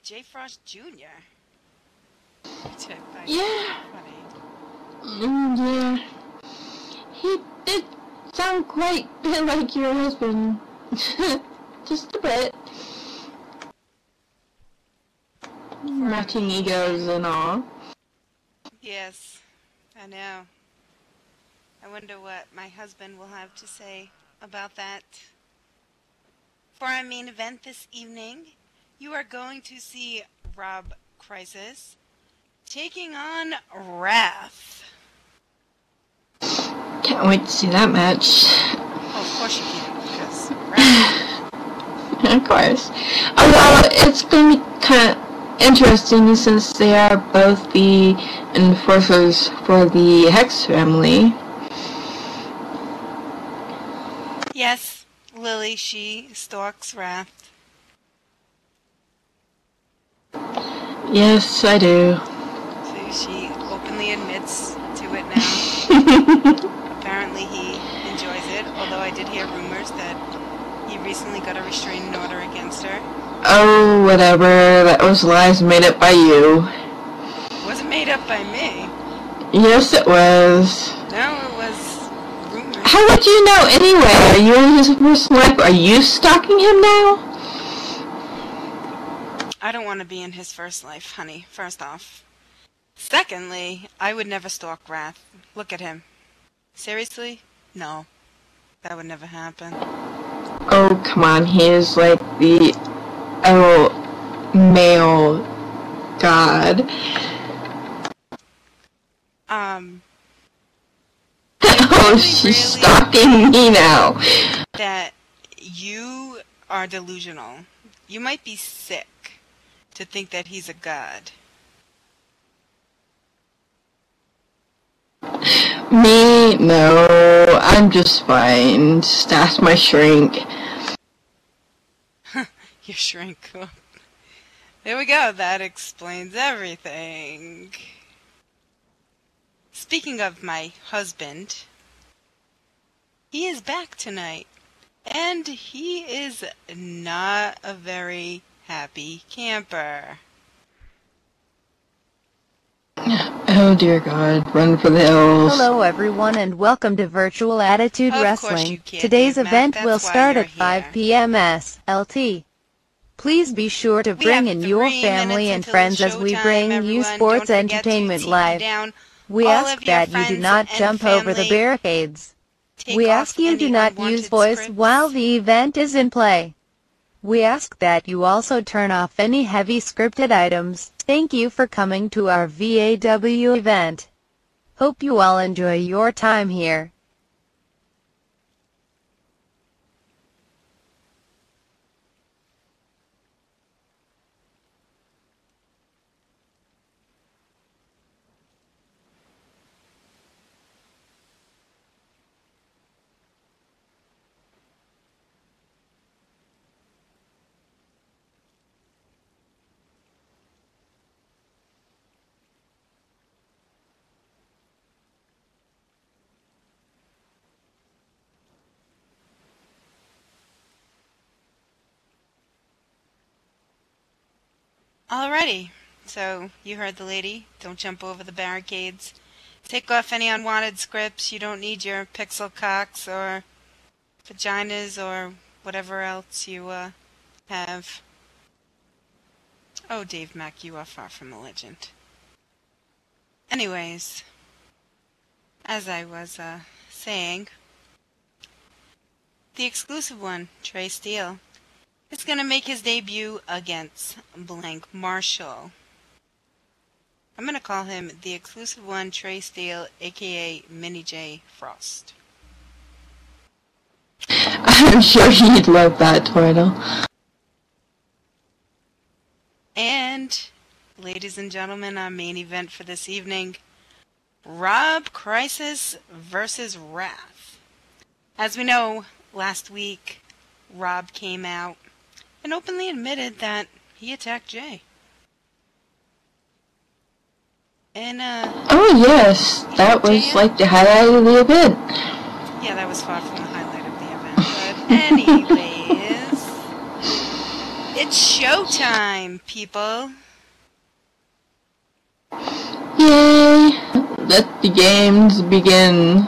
J. Frost Jr. Yeah. Funny. Yeah. He did sound quite a bit like your husband. Just a bit. Matching egos and all. Yes, I know. I wonder what my husband will have to say about that. For our main event this evening, you are going to see Rob Crisis taking on Wrath. Can't wait to see that match. Oh, of course you can, because Wrath. Of course. Although it's going to be kind of interesting since they are both the enforcers for the Hex family. Yes, Lily, she stalks Wrath. Yes, I do. So she openly admits to it now. Apparently he enjoys it, although I did hear rumors that he recently got a restraining order against her. Oh, whatever. That was lies made up by you. It wasn't made up by me. Yes, it was. No, it was rumors. How would you know anyway? Are you in his first life? Are you stalking him now? I don't want to be in his first life, honey, first off. Secondly, I would never stalk Wrath. Look at him. Seriously? No. That would never happen. Oh, come on. He is like the male god. Oh, she's stalking me now. That you are delusional. You might be sick to think that he's a god. Me? No. I'm just fine. Just ask my shrink. Your shrink. There we go. That explains everything. Speaking of my husband, he is back tonight. And he is not a very happy camper. Oh dear God, run for the hills. Hello everyone and welcome to Virtual Attitude Wrestling. Today's event will start at 5 p.m. SLT. Please be sure to bring in your family and friends as we bring you sports entertainment live. We ask that you do not jump over the barricades. We ask you do not use voice while the event is in play. We ask that you also turn off any heavy scripted items. Thank you for coming to our VAW event. Hope you all enjoy your time here. Alrighty, so you heard the lady. Don't jump over the barricades. Take off any unwanted scripts. You don't need your pixel cocks or vaginas or whatever else you have. Oh, Dave Mack, you are far from a legend. Anyways, as I was saying, the exclusive one, Trey Steele, is going to make his debut against Blank Marshall. I'm going to call him the exclusive one, Trey Steele, aka Mini J Frost. I'm sure he'd love that title. And, ladies and gentlemen, our main event for this evening, Rob Crisis versus Wrath. As we know, last week, Rob came out and openly admitted that he attacked Jay. And, oh yes, that was like the highlight of the event. Yeah, that was far from the highlight of the event, but anyways, It's showtime, people. Yay! Let the games begin.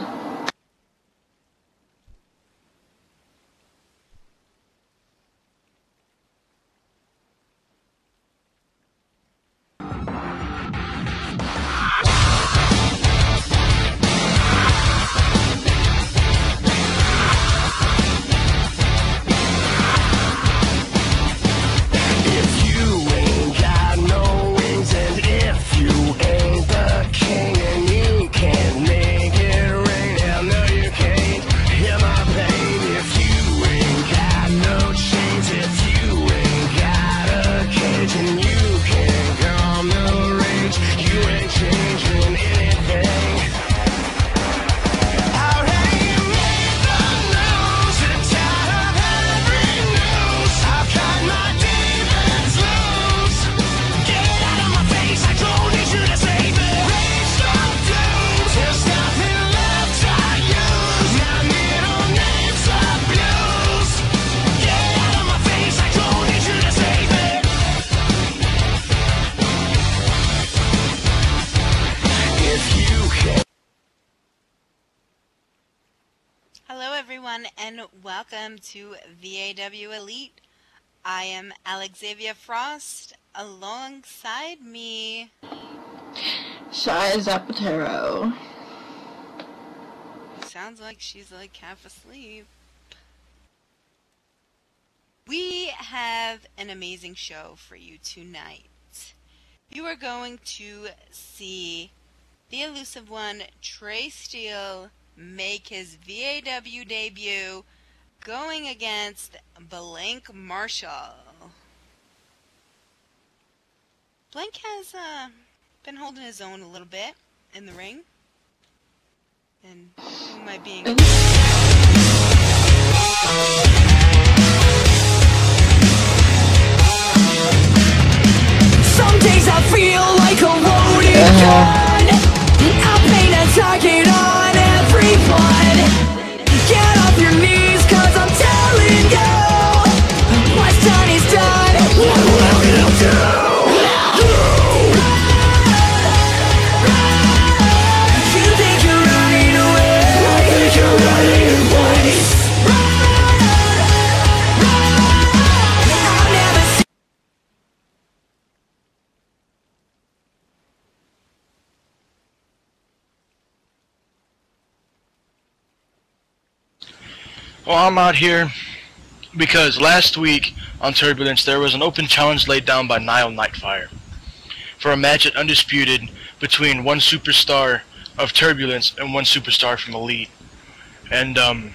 Hello everyone and welcome to VAW Elite. I am Alexavia Frost. Alongside me, Shy Zapatero. sounds like she's like half asleep. We have an amazing show for you tonight. You are going to see the elusive one, Trey Steele, make his VAW debut going against Blank Marshall. Blank has been holding his own a little bit in the ring. And who am I being? Some days I feel like a loaded gun. I paint a target on everyone. Get off your knees, cause I'm telling you, what's done is done. What will you do? You think you're running away? I think you're running in place. I'll never see. Well, I'm out here because last week on Turbulence there was an open challenge laid down by Nile Nightfire for a match at Undisputed between one superstar of Turbulence and one superstar from Elite. And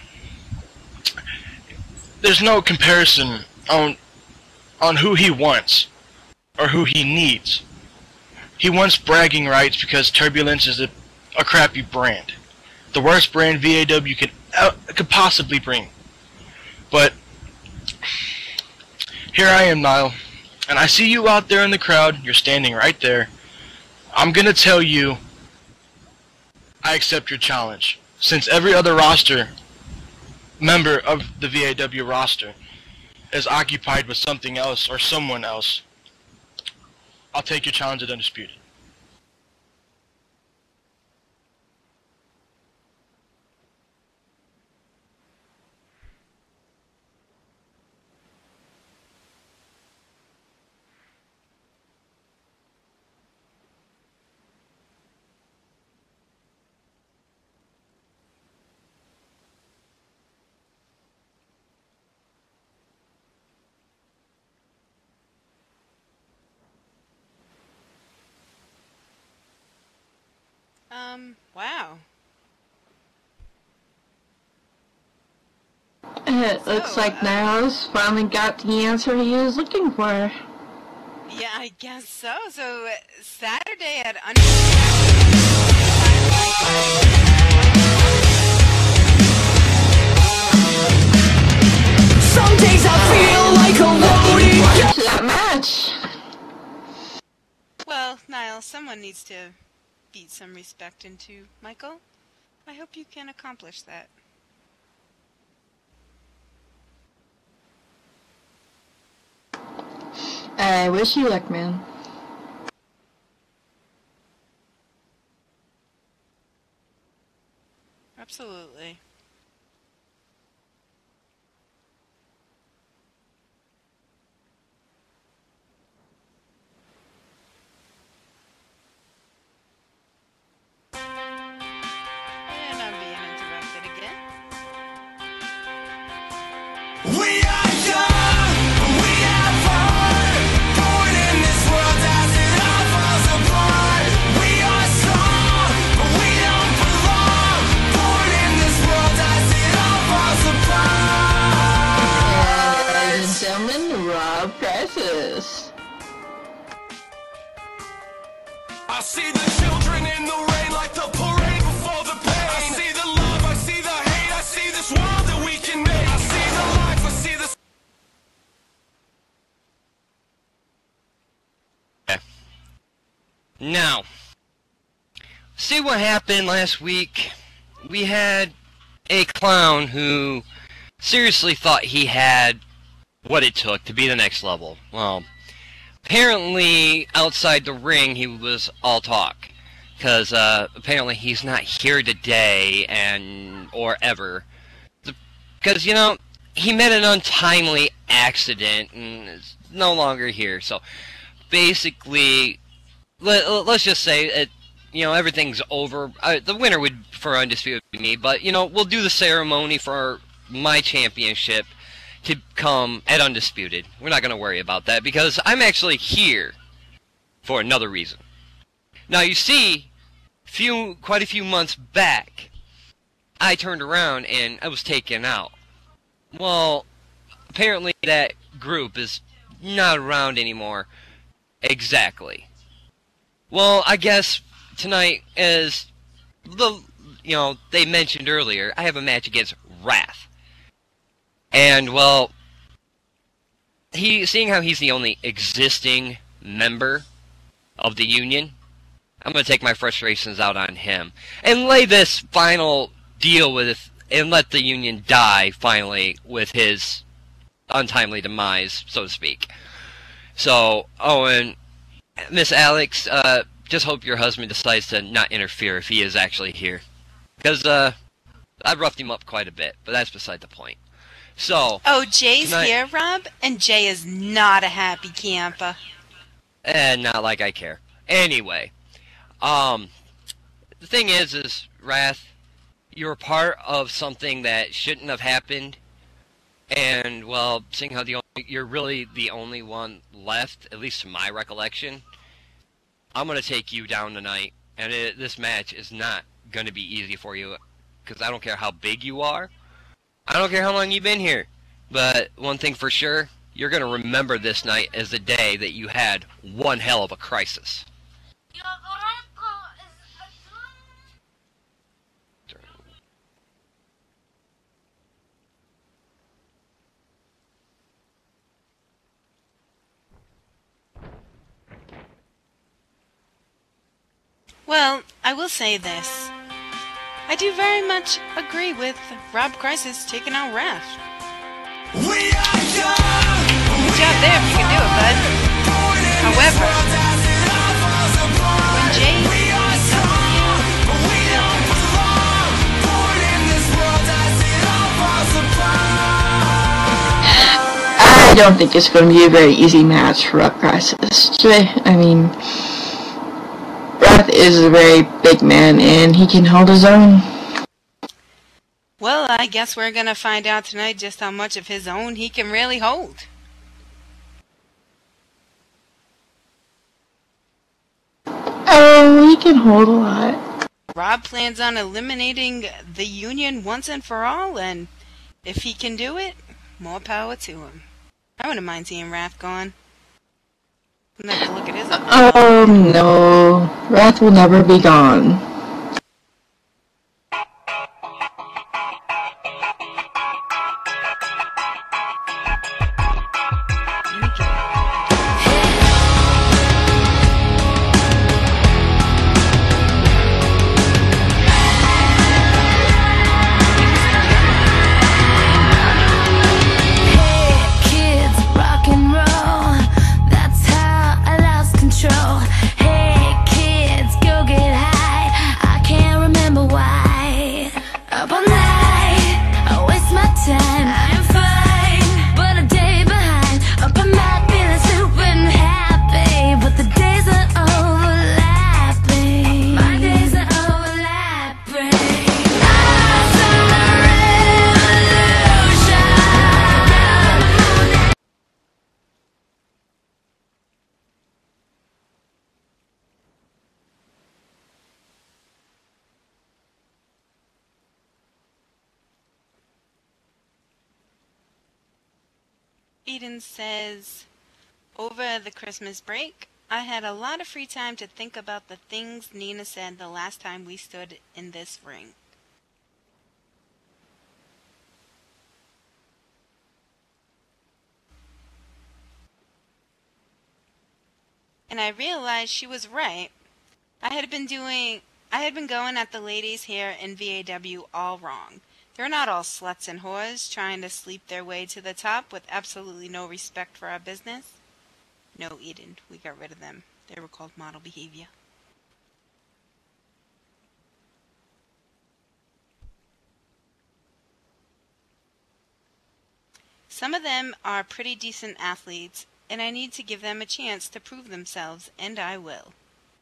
there's no comparison on who he wants or who he needs. He wants bragging rights because Turbulence is a crappy brand. The worst brand VAW could possibly bring. But here I am, Nile, and I see you out there in the crowd. You're standing right there. I'm gonna tell you I accept your challenge. Since every other roster member of the VAW roster is occupied with something else or someone else, I'll take your challenge at Undisputed. Wow. It looks like Niles finally got the answer he was looking for. Yeah, I guess so. So, Saturday at Some days I feel like a loaded gun. Watch that match. Well, Niall, someone needs to beat some respect into Michael. I hope you can accomplish that. I wish you luck, man. Absolutely. And I'm being interrupted again. We are young, we have heart, born in this world as it all falls apart. We are strong, but we don't belong, born in this world as it all falls apart. Ladies and gentlemen, Rob Crisis. I see the children in the rain like the parade before the pain. I see the love, I see the hate, I see this world that we can make. I see the life, I see the... Now, see what happened last week? We had a clown who seriously thought he had what it took to be the next level. Well, apparently outside the ring he was all talk, because apparently he's not here today or ever, because, you know, he met an untimely accident and is no longer here. So basically, let's just say it, you know, everything's over. The winner would for Undisputed be me, but, you know, we'll do the ceremony for my championship to come at Undisputed. We're not going to worry about that, because I'm actually here for another reason. Now, you see, quite a few months back, I turned around and I was taken out. Well, apparently that group is not around anymore. Exactly. Well, I guess tonight, as they mentioned earlier, I have a match against Wrath. And, well, seeing how he's the only existing member of the Union, I'm going to take my frustrations out on him and lay this final deal with, and let the Union die, finally, with his untimely demise, so to speak. So, oh, and Miss Alex, just hope your husband decides to not interfere if he is actually here. Because, I roughed him up quite a bit, but that's beside the point. So... Oh, Jay's here, Rob? And Jay is not a happy camper. Not like I care. Anyway, the thing is, Wrath, you're part of something that shouldn't have happened. And, well, seeing how you're really the only one left, at least to my recollection, I'm going to take you down tonight. And this match is not going to be easy for you, because I don't care how big you are. I don't care how long you've been here, but one thing for sure, you're going to remember this night as the day that you had one hell of a crisis. Well, I will say this. I do very much agree with Rob Crisis taking out Wrath. We are young, good job there if you can do it, bud. However, when Jay meets up with you, I don't think it's going to be a very easy match for Rob Crisis. I mean, Wrath is a very big man, and he can hold his own. Well, I guess we're going to find out tonight just how much of his own he can really hold. Oh, he can hold a lot. Rob plans on eliminating the Union once and for all, and if he can do it, more power to him. I wouldn't mind seeing Wrath gone. I'm going to have to look at his no. Wrath will never be gone. Hey kids, rock and roll, that's Eden says, over the Christmas break, I had a lot of free time to think about the things Nina said the last time we stood in this ring. And I realized she was right. I had been going at the ladies here in VAW all wrong. They're not all sluts and whores trying to sleep their way to the top with absolutely no respect for our business. No, Eden, we got rid of them. They were called model behavior. Some of them are pretty decent athletes, and I need to give them a chance to prove themselves, and I will.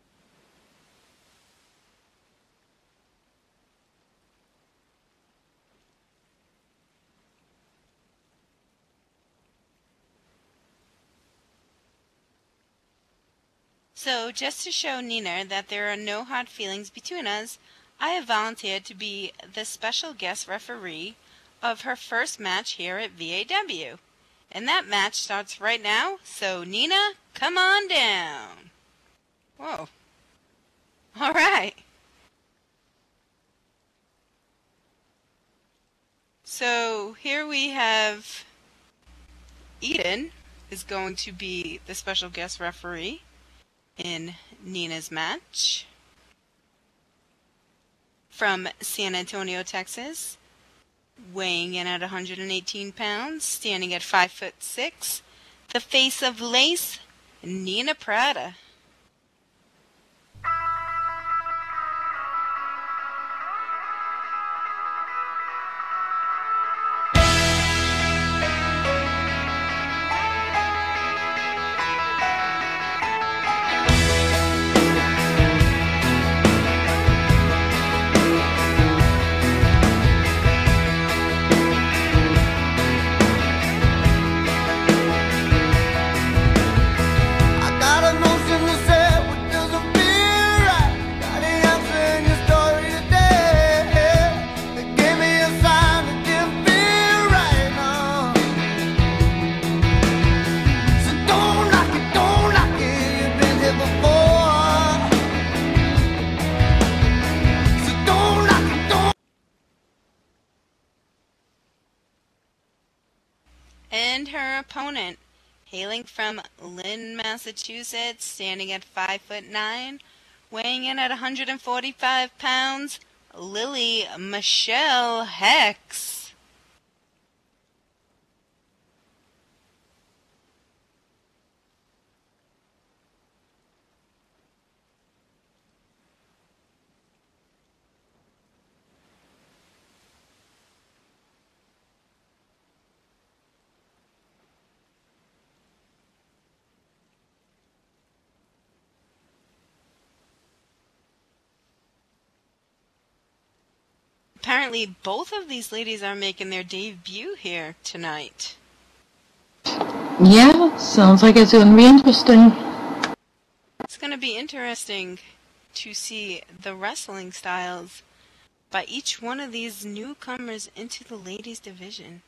So, just to show Nina that there are no hard feelings between us, I have volunteered to be the special guest referee of her first match here at VAW. And that match starts right now, so Nina, come on down. Whoa. Alright. So, here we have Eden is going to be the special guest referee in Nina's match. From San Antonio, Texas, weighing in at 118 pounds, standing at 5'6", the face of lace, Nina Prada. And her opponent, hailing from Lynn, Massachusetts, standing at 5'9", weighing in at 145 pounds, Lily Michelle Hex. Apparently, both of these ladies are making their debut here tonight. Yeah, sounds like it's going to be interesting. It's going to be interesting to see the wrestling styles by each one of these newcomers into the ladies' division.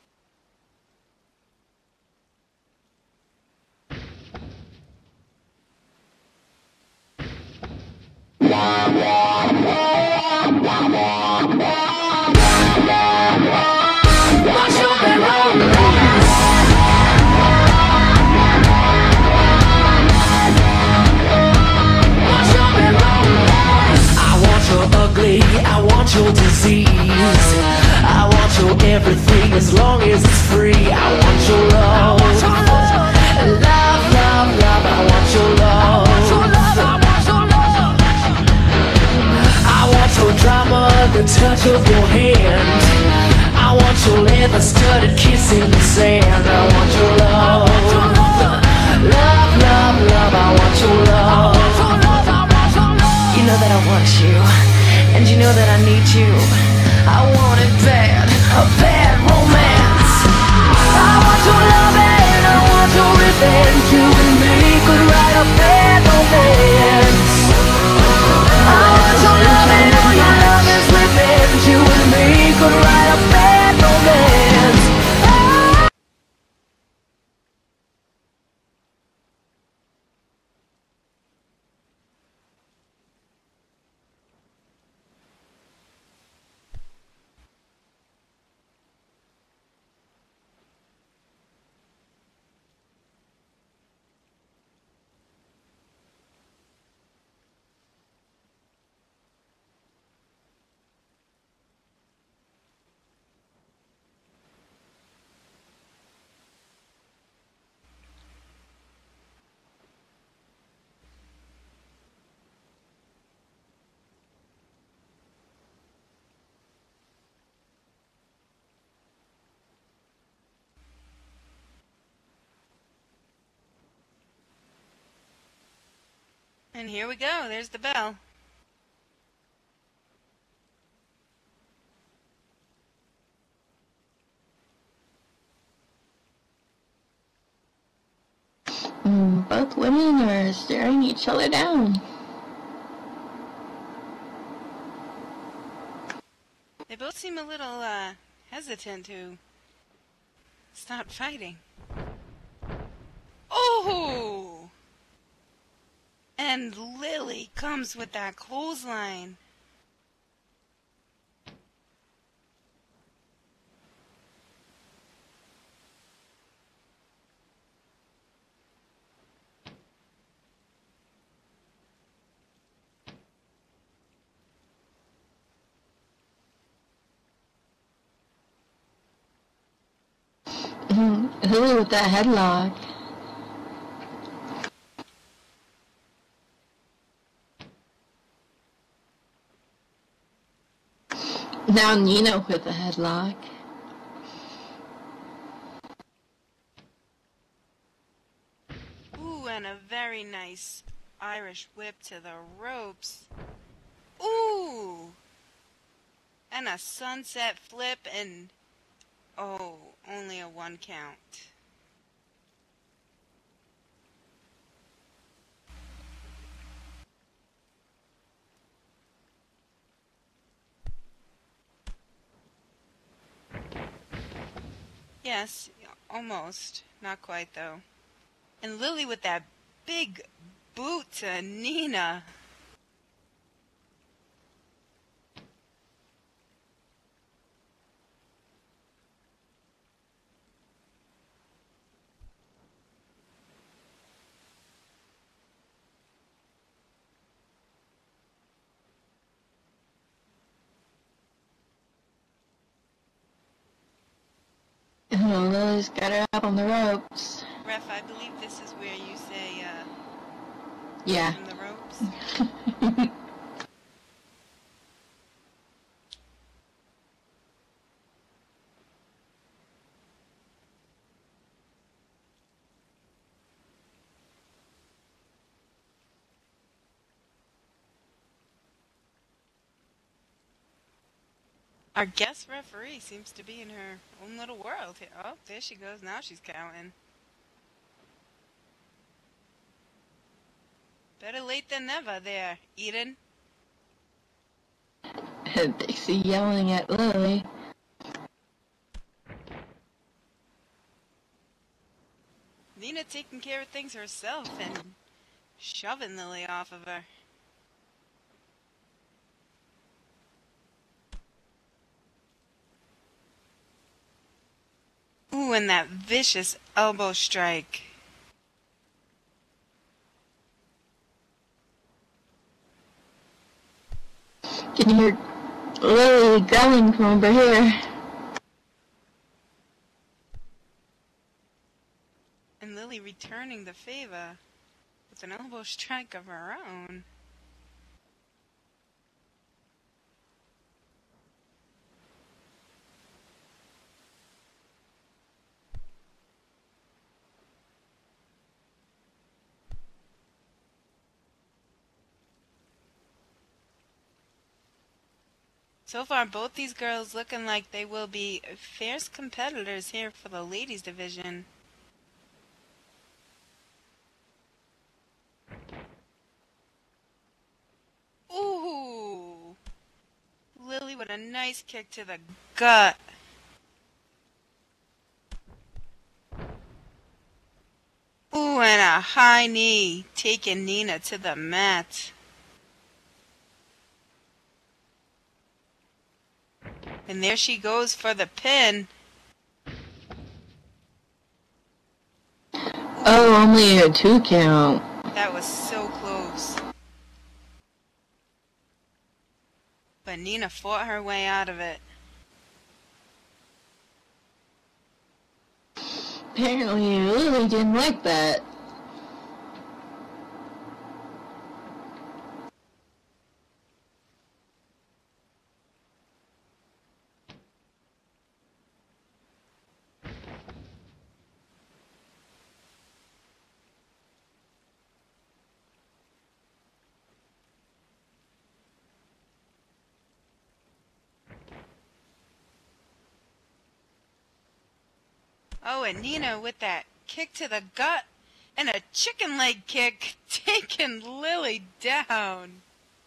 I want your disease. I want your everything as long as it's free. I want your love. Love, love, love. I want your love. I want your drama, the touch of your hand. I want your leather studded kiss in the sand. I want your love. Love, love, love. I want your love. You know that I want you. And you know that I need you. I want it bad, a bad romance. I want your love and I want your revenge. You and me could write a bad romance. I want your love and all your love is revenge. You and me could write a bad romance. And here we go. There's the bell. Both women are staring each other down. They both seem a little, hesitant to start fighting. Oh! And Lily comes with that clothesline. Lily with that headlock. Now Nina with the headlock. Ooh, and a very nice Irish whip to the ropes. Ooh! And a sunset flip and... oh, only a 1 count. Yes, almost. Not quite, though. And Lily with that big boot to Nina. Oh, Lily's got her up on the ropes. Ref, I believe this is where you say, yeah. from the ropes. Our guest referee seems to be in her own little world here. Oh, there she goes. Now she's counting. Better late than never there, Eden. Dixie yelling at Lily. Nina taking care of things herself and shoving Lily off of her. Ooh, and that vicious elbow strike. Can you hear Lily growling from over here? And Lily returning the favor with an elbow strike of her own. So far, both these girls looking like they will be fierce competitors here for the ladies division. Ooh! Lily with a nice kick to the gut. Ooh, and a high knee taking Nina to the mat. And there she goes for the pin. Oh, only a 2 count. That was so close. But Nina fought her way out of it. Apparently Lily didn't like that. Oh, and Nina with that kick to the gut and a chicken leg kick taking Lily down.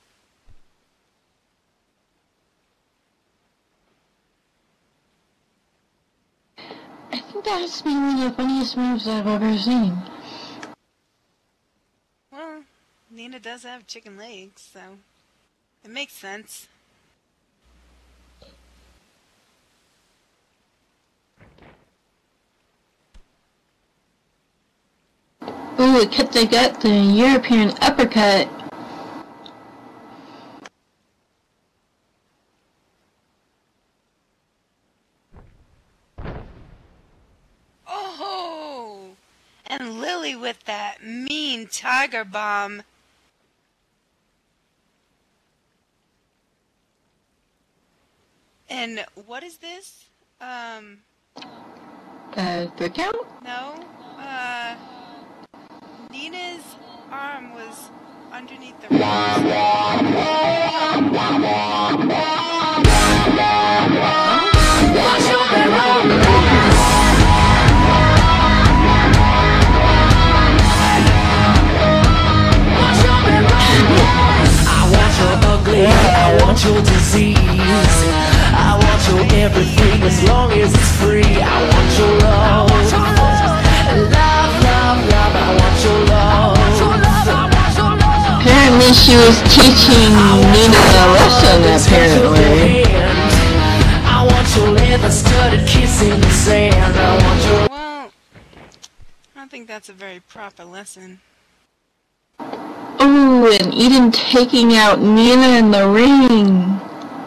I think that's been one of the funniest moves I've ever seen. Well, Nina does have chicken legs, so it makes sense. Ooh, it cut the gut, the European uppercut. Oh! And Lily with that mean tiger bomb. And what is this? The count? No. Nina's arm was underneath the ropes. I want your disease. I want your everything as long as it's free. I want your love. Love, love, love. I want your love. Apparently she was teaching Nina a lesson, apparently. I want your leather studded kiss in the sand. I want your... Well, I don't think that's a very proper lesson. Ooh, and Eden taking out Nina in the ring.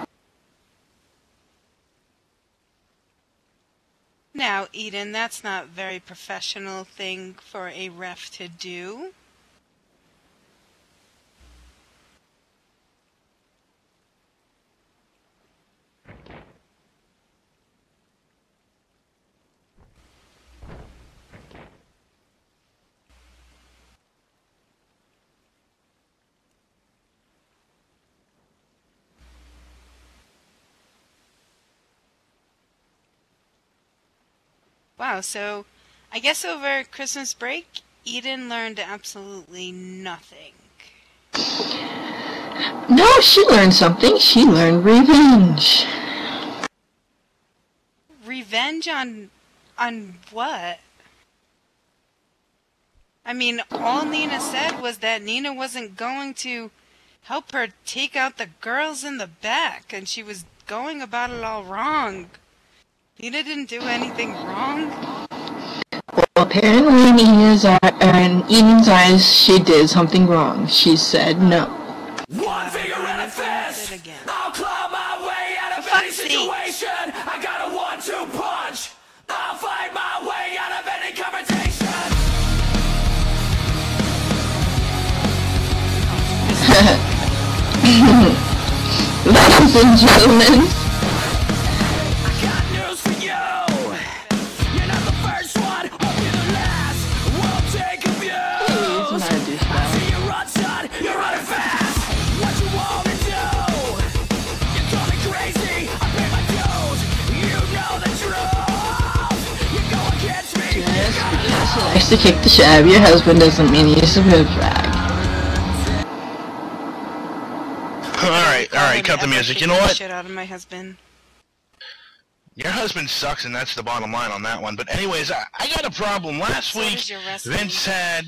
Now, Eden, that's not a very professional thing for a ref to do. Wow, so I guess over Christmas break, Eden learned absolutely nothing. No, she learned something. She learned revenge. Revenge on what? I mean, all Nina said was that Nina wasn't going to help her take out the girls in the back, and she was going about it all wrong. Nina didn't do anything wrong. Well, apparently in Eden's eyes, she did something wrong. She said no. One finger in the fist. I'll claw my way out of any situation. I got a 1-2 punch. I'll fight my way out of any confrontation. Ladies and gentlemen, I got news for you. You're not the first one, or you're the last. We'll take a view. I see you run, son. You're running fast. What you wanna do? You call me crazy. I pay my dues. You know the truth. You go against me. just because she likes to kick the shit out of your husband doesn't mean he's a good fag. Alright, cut the music. You know what? Shit out of my husband. Your husband sucks, and that's the bottom line on that one. But anyways, I got a problem. Last week, Vince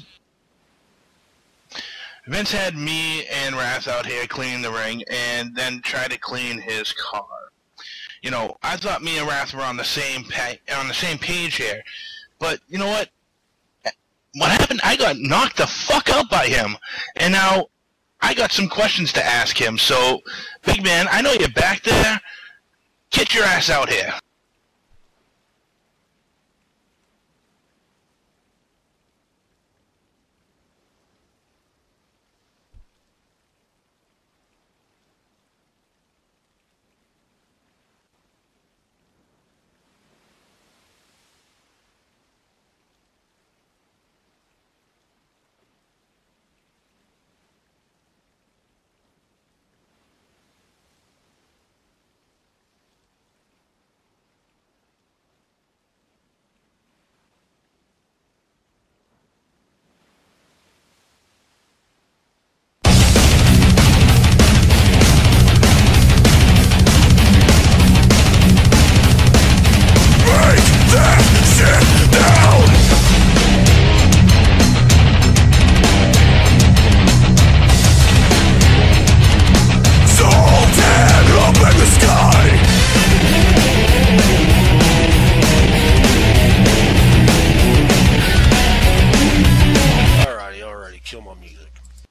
had me and Wrath out here cleaning the ring, and then tried to clean his car. You know, I thought me and Wrath were on the same page here. But you know what? What happened? I got knocked the fuck out by him, and now I got some questions to ask him. So, big man, I know you're back there. Get your ass out here. music.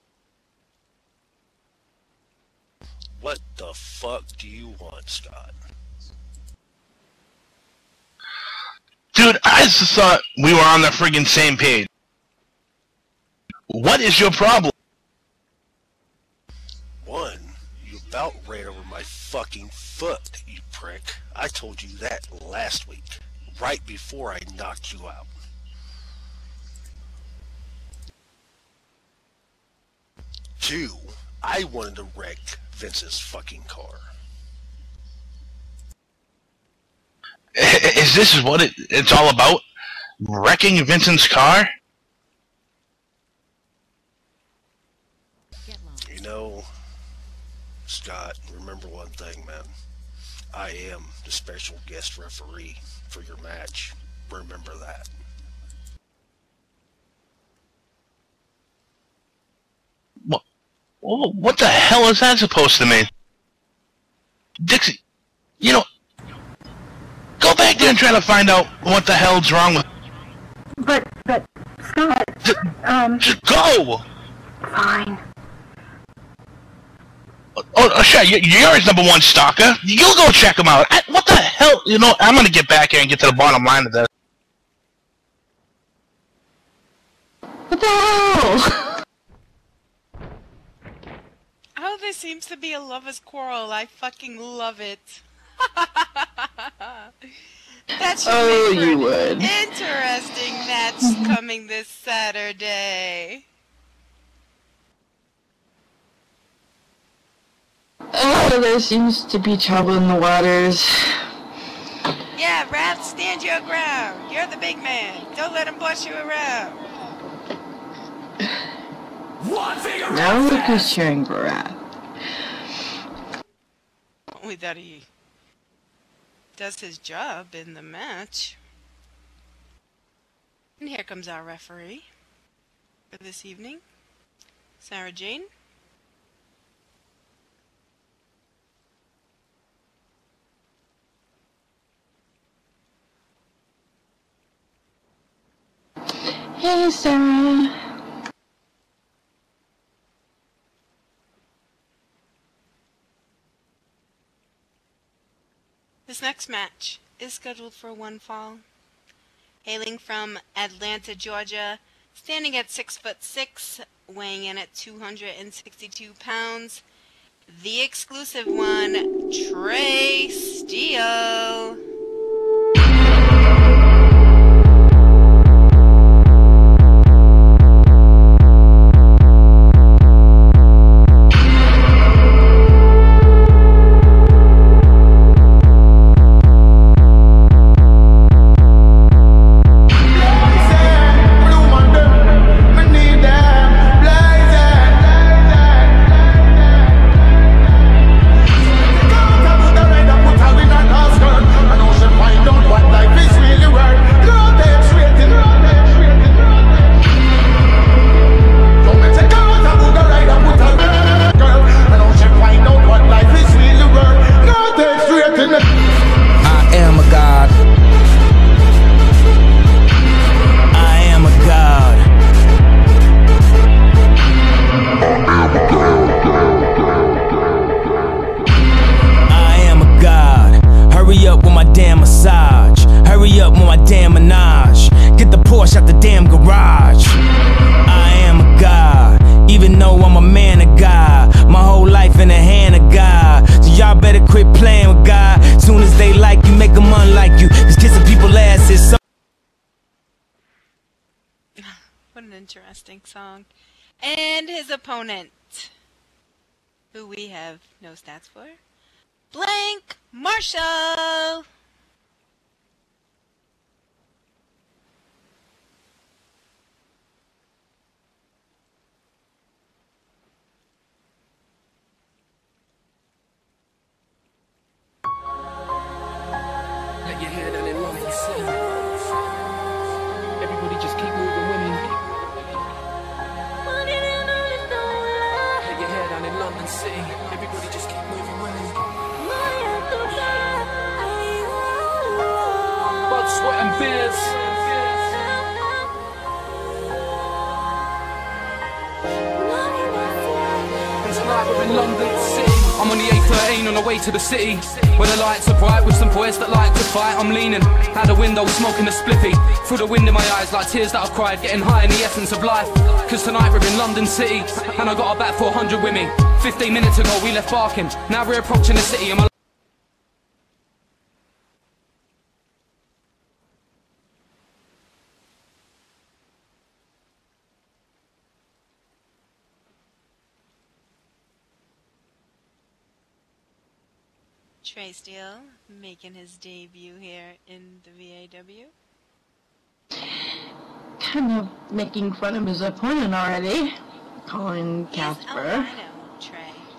What the fuck do you want, Scott? Dude, I just thought we were on the friggin' same page. What is your problem? One, you about ran over my fucking foot, you prick. I told you that last week, right before I knocked you out. Two, I wanted to wreck Vince's fucking car. Is this what it's all about? Wrecking Vincent's car? You know, Scott, remember one thing, man. I am the special guest referee for your match. Remember that. What the hell is that supposed to mean? Dixie, you know, go back there and try to find out what the hell's wrong with... But, Scott, Just go! Fine. Oh, sure, you're his #1 stalker. You go check him out. What the hell? You know, I'm gonna get back here and get to the bottom line of this. What the hell? Oh, there seems to be a lover's quarrel. I fucking love it. That should Oh, make for you an would. interesting match coming this Saturday. Oh, there seems to be trouble in the waters. Yeah, Raph, stand your ground. You're the big man. Don't let him boss you around. Now look who's cheering for Wrath. Only that he does his job in the match. And here comes our referee for this evening, Sarah Jane. Hey, Sarah. This next match is scheduled for one fall. Hailing from Atlanta, Georgia, standing at 6'6", weighing in at 262 pounds, the exclusive one, Trey Steele. What an interesting song. And his opponent, who we have no stats for, Blank Marshall. Let your head down and love you sing. Everybody just keep moving with me. Let your head down in London City. Everybody just keep moving with me. tonight we're in London City. I'm on the A13 on the way to the city, where the lights are bright with some boys that like to fight. I'm leaning out the window smoking a spliffy, through the wind in my eyes like tears that I've cried, getting high in the essence of life. Cause tonight we're in London City, and I got about 400 with me. 15 minutes ago we left Barking, now we're approaching the city and my Trey Steele making his debut here in the VAW. Kind of making fun of his opponent already, calling Casper. I know, Trey.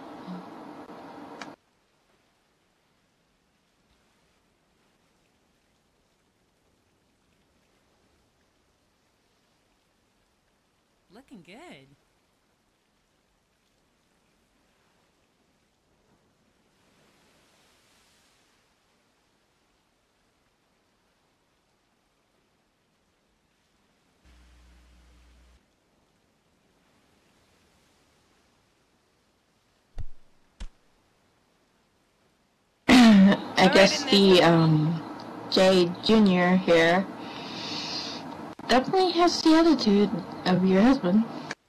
Looking good. I guess the Jay Jr. here definitely has the attitude of your husband.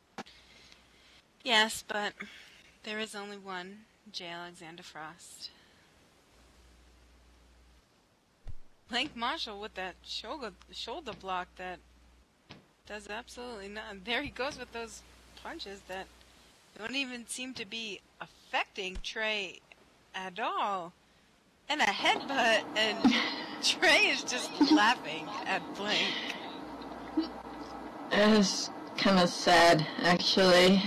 Yes, but there is only one J. Alexander Frost. Link Marshall with that shoulder block that does absolutely nothing. There he goes with those punches that don't even seem to be affecting Trey at all. And a headbutt, and Trey is just laughing at Blink. It's kind of sad, actually.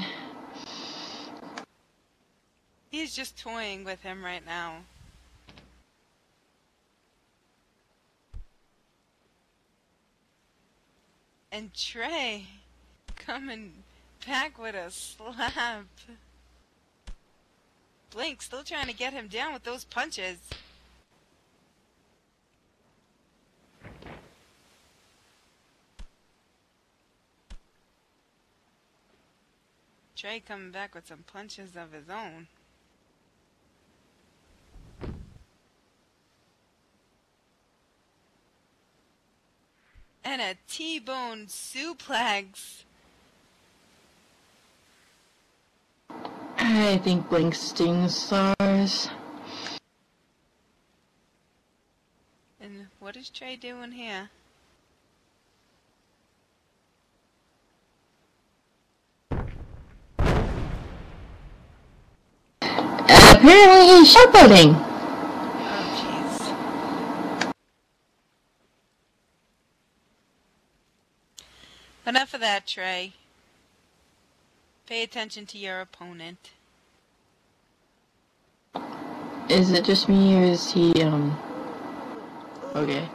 He's just toying with him right now. And Trey coming back with a slap. Blink still trying to get him down with those punches. Trey coming back with some punches of his own. And a T-bone suplex. I think Blink stings stars. And what is Trey doing here? Apparently he's showboating. Oh, jeez. Enough of that, Trey. Pay attention to your opponent. Is it just me, or is he, okay.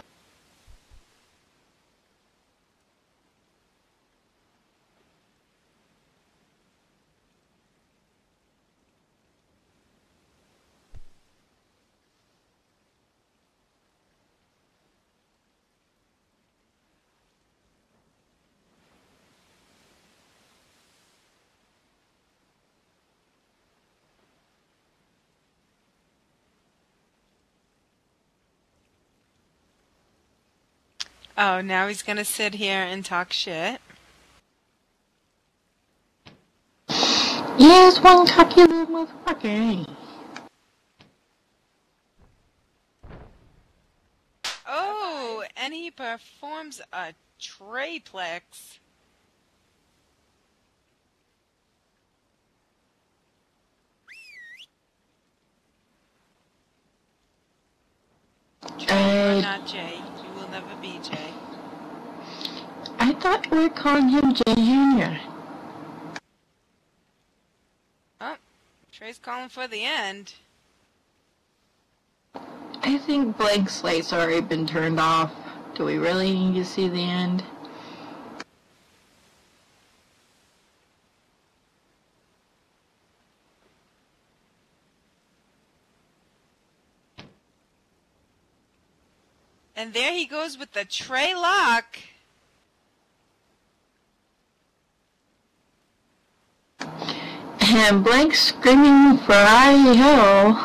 Oh, now he's gonna sit here and talk shit. Yes, one cocky little motherfucker, ain't he? Oh, and he performs a triplex. Trey, you're not Jay. You will never be Jay. I thought we were calling him Jay Jr. Oh, Trey's calling for the end. I think blank slate's already been turned off. Do we really need to see the end? And there he goes with the Trey lock. And Blank screaming for hi-ho.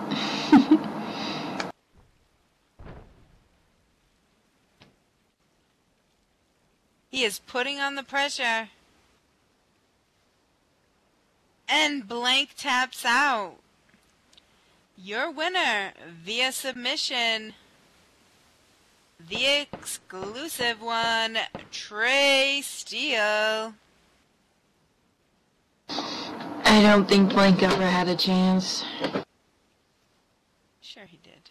He is putting on the pressure. And Blank taps out. Your winner via submission. The exclusive one, Trey Steele. I don't think Blank ever had a chance. Sure he did.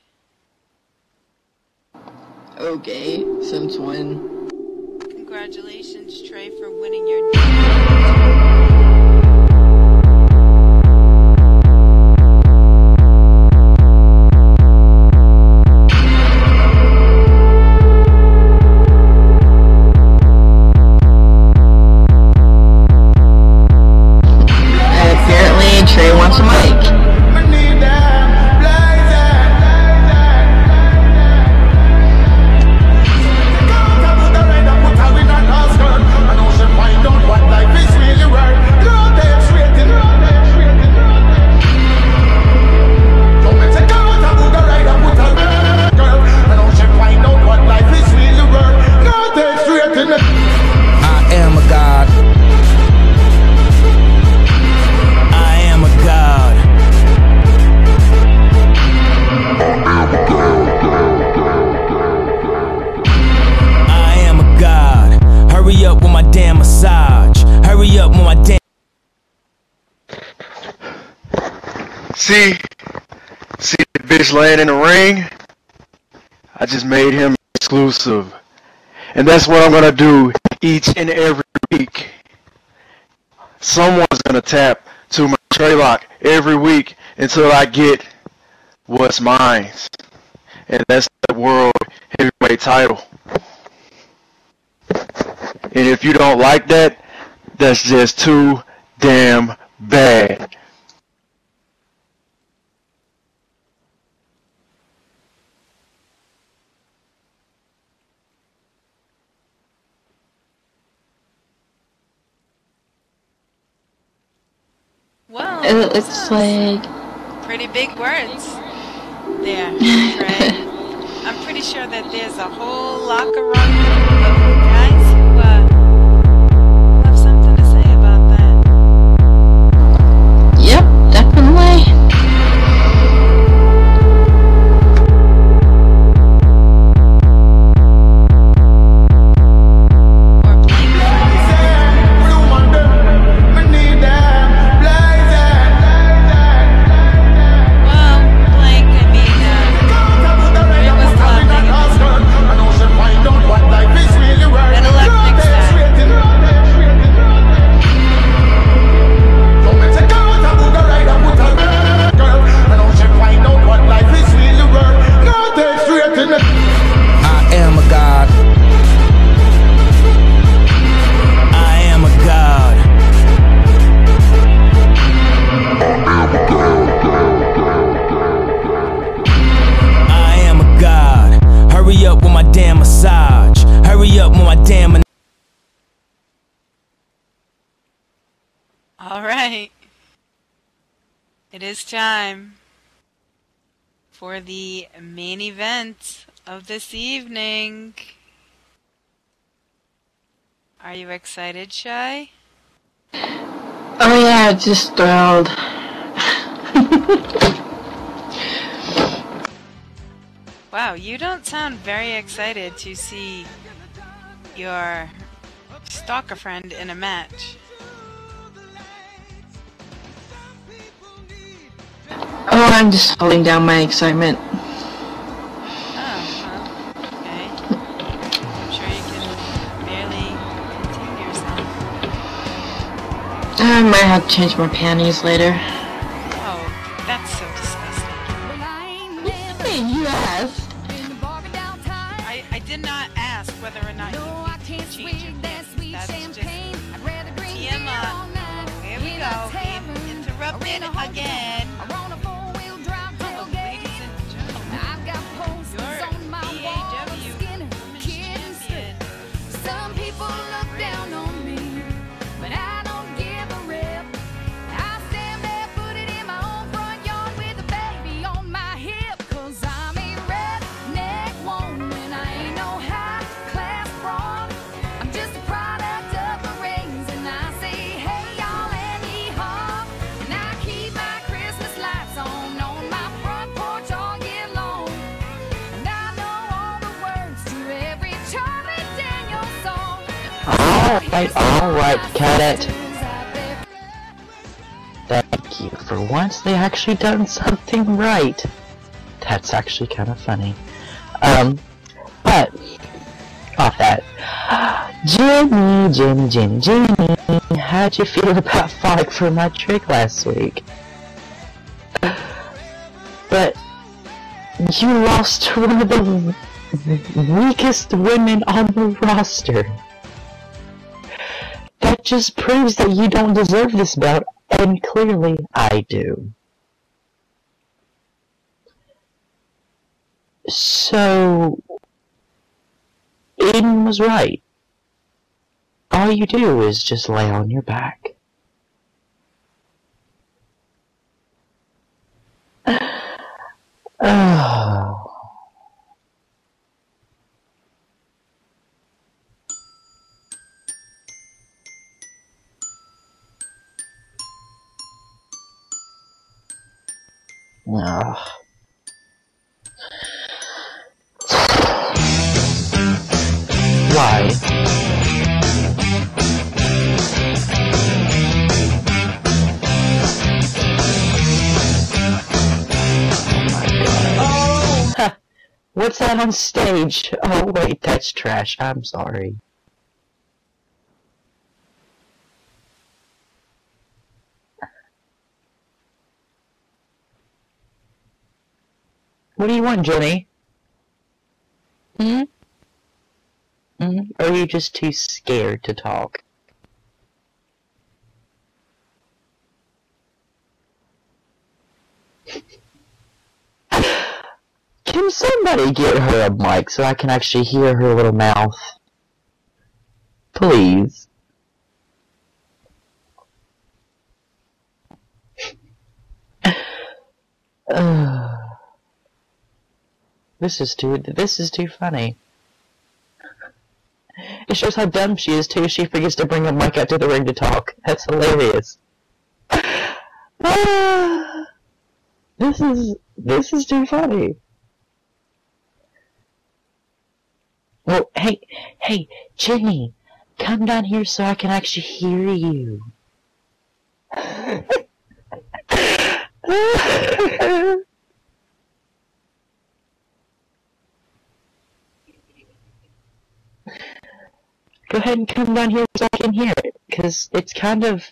Okay, since when? Congratulations, Trey, for winning your Trey wants a mic. See the bitch laying in the ring? I just made him exclusive. And that's what I'm going to do each and every week. Someone's going to tap to my Trey lock every week until I get what's mine. And that's the world heavyweight title. And if you don't like that, that's just too damn bad. Well, it's like pretty big words there, Trey. I'm pretty sure that there's a whole locker room of guys who have something to say about that. Yep, definitely. Alright, it is time for the main event of this evening. Are you excited, Shy? Oh yeah, just thrilled. Wow, you don't sound very excited to see your stalker friend in a match. Oh, I'm just holding down my excitement. Oh, well, okay. I'm sure you can barely contain yourself. I might have to change my panties later. Oh, that's so disgusting. Hey, you asked. I did not ask whether or not you change your panties. That's just TMI. Here we go. Interrupted again. Alright, cut it. Thank you. For once they actually done something right. That's actually kind of funny. But, off that. Jenny, how'd you feel about falling for my trick last week? But, you lost to one of the weakest women on the roster. That just proves that you don't deserve this belt, and clearly I do. So, Aiden was right. All you do is just lay on your back. Oh. Ugh. Why? Oh my god. What's that on stage? Oh wait, that's trash. I'm sorry. What do you want, Jenny? Hmm? Or are you just too scared to talk? Can somebody get her a mic so I can actually hear her little mouth? Please. This is too funny. It shows how dumb she is too. She forgets to bring a mic out to the ring to talk. That's hilarious. This is too funny. Well, hey, Jenny, come down here so I can actually hear you. Go ahead and come down here so I can hear it, because it's kind of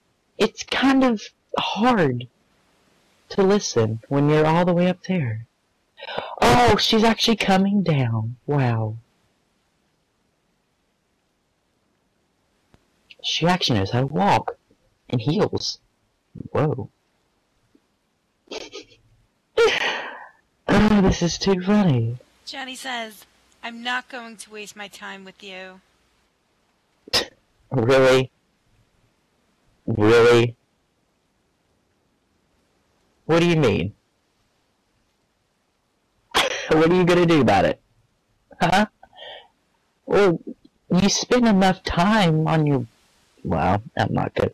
hard to listen when you're all the way up there. Oh, she's actually coming down. Wow. She actually knows how to walk. In heels. Whoa. Oh, this is too funny. Johnny says, I'm not going to waste my time with you. Really? Really? What do you mean? What are you gonna do about it? Huh? Well, you spend enough time on your... Well, I'm not good.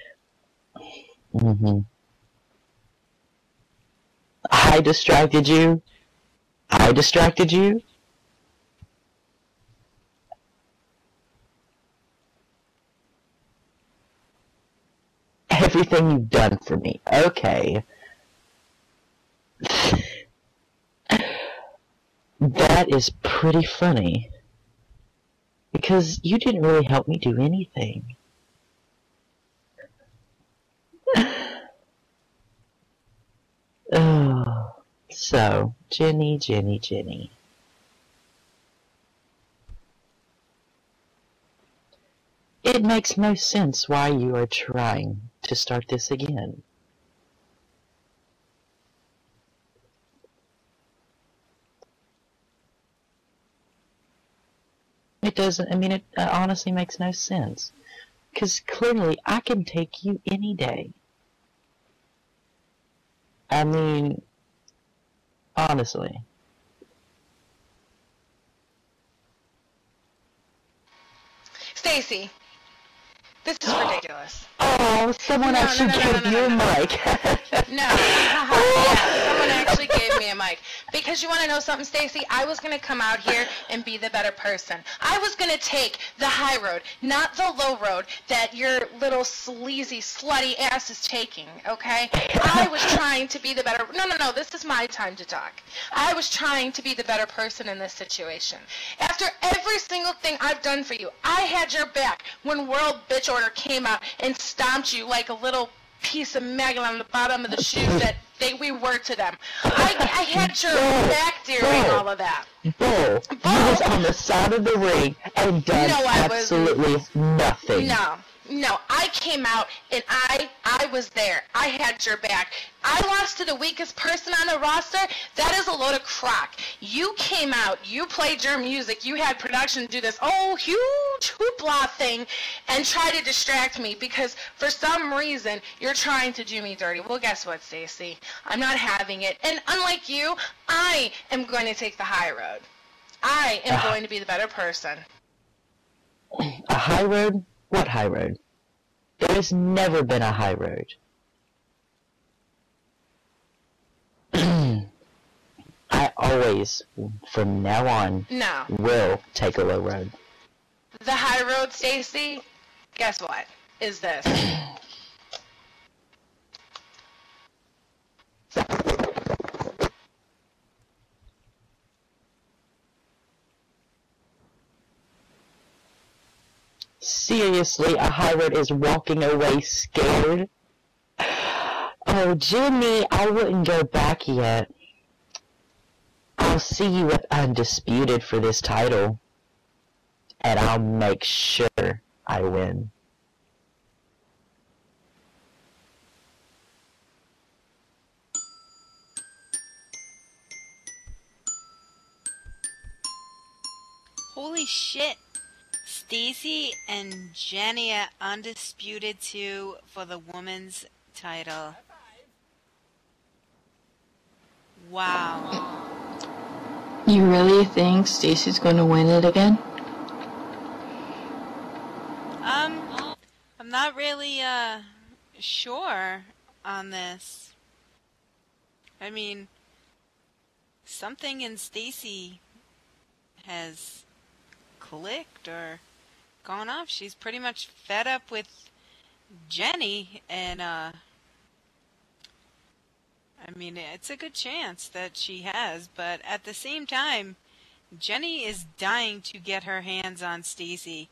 I distracted you? I distracted you? Everything you've done for me. Okay. That is pretty funny. Because you didn't really help me do anything. Oh, so, Jenny. It makes no sense why you are trying to start this again. It doesn't, I mean, it honestly makes no sense. Because clearly, I can take you any day. I mean, honestly. Stacy, this is ridiculous. Oh, someone actually gave you a mic. No, yeah, someone one actually gave me a mic. Because you want to know something, Stacy? I was going to come out here and be the better person. I was going to take the high road, not the low road that your little sleazy, slutty ass is taking, okay? I was trying to be the better... No, this is my time to talk. I was trying to be the better person in this situation. After every single thing I've done for you, I had your back when World Bitch Order came out and stomped you like a little piece of maggot on the bottom of the shoes that we were to them. I had your back during all of that. Bull, you was on the side of the ring and done absolutely nothing. No, I came out and I was there. I had your back. I lost to the weakest person on the roster. That is a load of crock. You came out, you played your music, you had production do this huge hoopla thing and try to distract me because for some reason you're trying to do me dirty. Well, guess what, Stacy? I'm not having it. And unlike you, I am going to take the high road. I am going to be the better person. A high road? What high road? There has never been a high road. I always, from now on, will take a low road. The high road, Stacy, guess what? Is this. Seriously, a high road is walking away scared? Oh, Jimmy, I wouldn't go back yet. I'll see you with Undisputed for this title. And I'll make sure I win. Holy shit. Stacy and Jenny at Undisputed 2 for the women's title. Wow. You really think Stacy's going to win it again? I'm not really, sure on this. I mean, something in Stacy has clicked or gone off. She's pretty much fed up with Jenny, and I mean, it's a good chance that she has, but at the same time, Jenny is dying to get her hands on Stacy.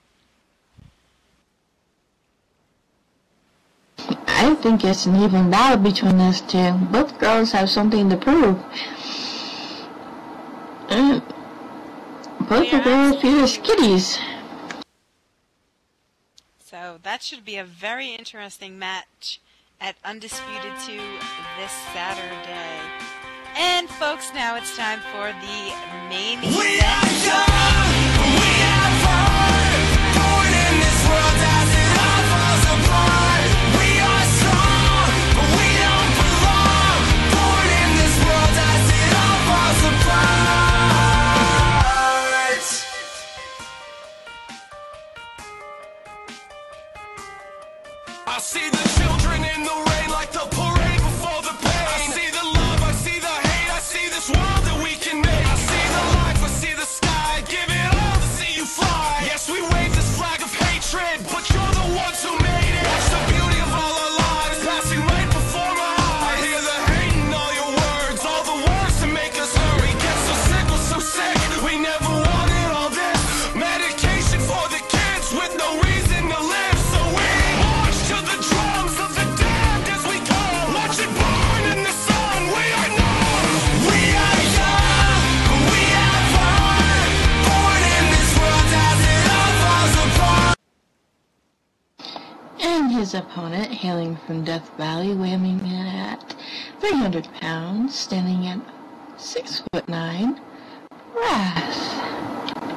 I think it's an even battle between those two. Both girls have something to prove. Both the girls feel as kitties. So that should be a very interesting match at Undisputed 2 this Saturday. And folks, now it's time for the main event. We are young, we are fun, born in this world as it all falls apart. We are strong, but we don't belong, born in this world as it all falls apart. I see the children in the rain like the parade before the pain. I see the love, I see the hate, I see this world that we can make. I see the life, I see the sky, give it all to see you fly. Yes, we wave this flag of hatred, but you're the ones who made it. Watch the beauty of all our lives passing right before my eyes. I hear the hate in all your words, all the words to make us hurry. Get so sick, we're so sick, we never wanted all this. Medication for the kids with no reason to live. So we march to the drums of the damned as we go. Watch it burn in the sun, we are numb. We are young, we have fun, born in this world as it all falls apart. And his opponent, hailing from Death Valley, weighing in at 300 pounds, standing at 6'9", Wrath.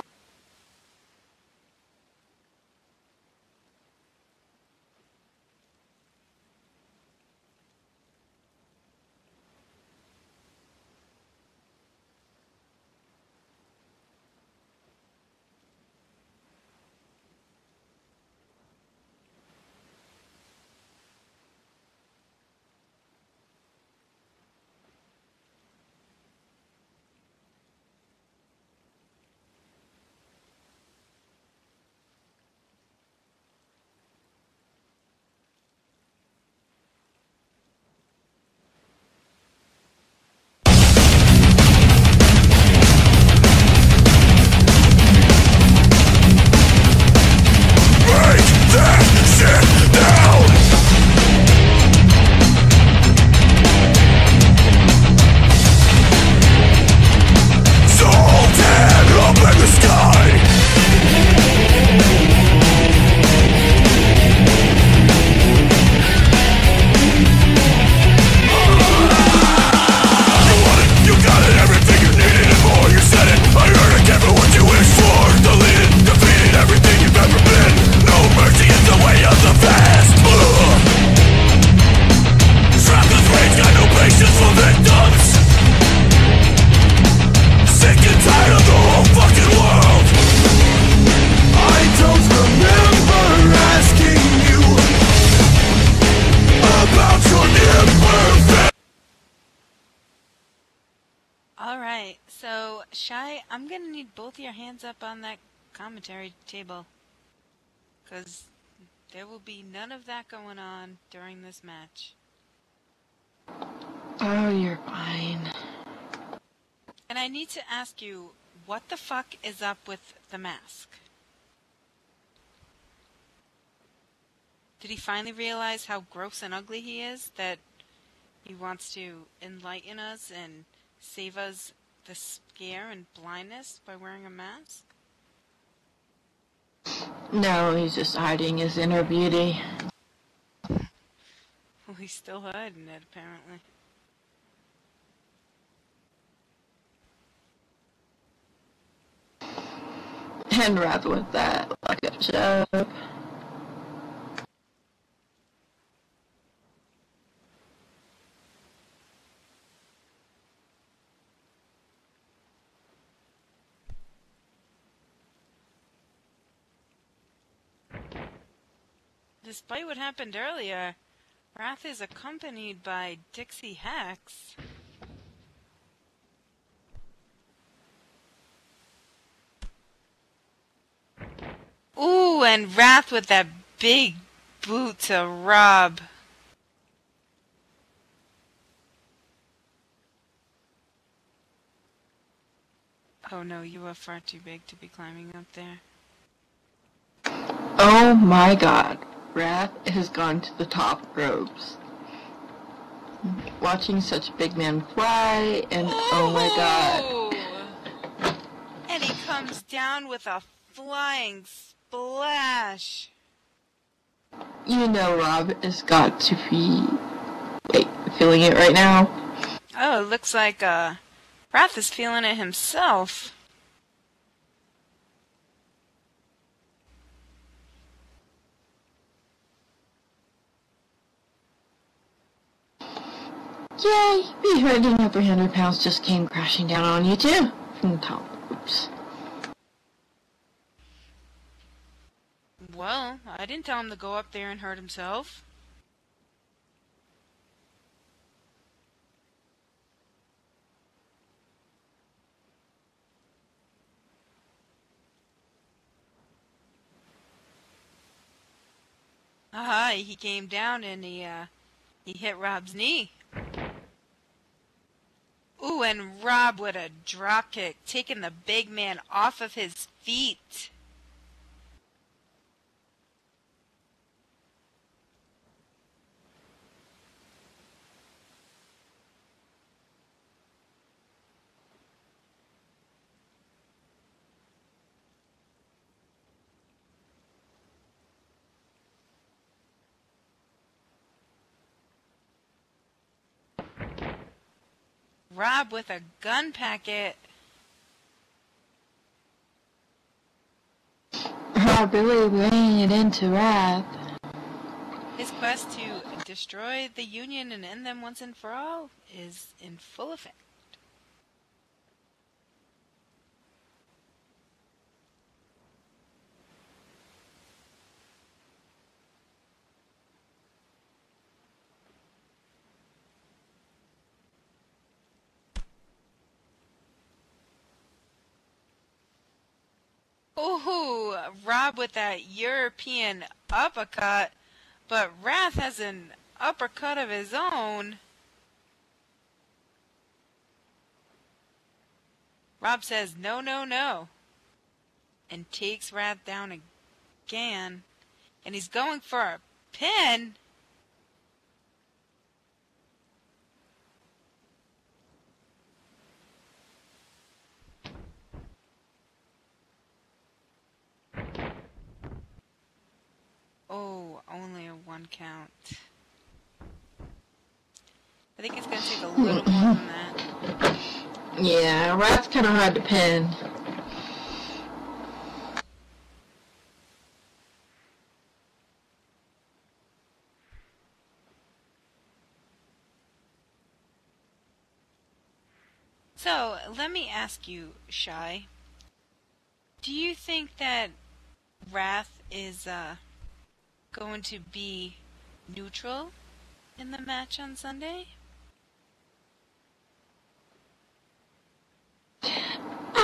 Shy, I'm gonna need both your hands up on that commentary table. Because there will be none of that going on during this match. Oh, you're fine. And I need to ask you, what the fuck is up with the mask? Did he finally realize how gross and ugly he is? That he wants to enlighten us and save us the scare and blindness by wearing a mask? No, he's just hiding his inner beauty. Well, he's still hiding it, apparently. And Wrath with that, like a joke. Despite what happened earlier, Wrath is accompanied by Dixie Hex. Ooh, and Wrath with that big boot to Rob. Oh no, you are far too big to be climbing up there. Oh my god. Wrath has gone to the top ropes. Watching such a big man fly, and oh my god. And he comes down with a flying splash. You know Rob has got to be... Wait, feeling it right now? Oh, it looks like Wrath is feeling it himself. Yay! We heard another 300 pounds just came crashing down on you too. From the top. Oops. Well, I didn't tell him to go up there and hurt himself. Aha, he came down and he hit Rob's knee. Ooh, and Rob with a drop kick, taking the big man off of his feet. Rob with a gun packet. Rob really laying it into Wrath. His quest to destroy the Union and end them once and for all is in full effect. Ooh, Rob with that European uppercut, but Wrath has an uppercut of his own. Rob says, no, no, no, and takes Wrath down again, and he's going for a pin. Oh, only a 1 count. I think it's going to take a little more than that. Yeah, Wrath's kind of hard to pin. So, let me ask you, Shy. Do you think that Wrath is going to be neutral in the match on Sunday?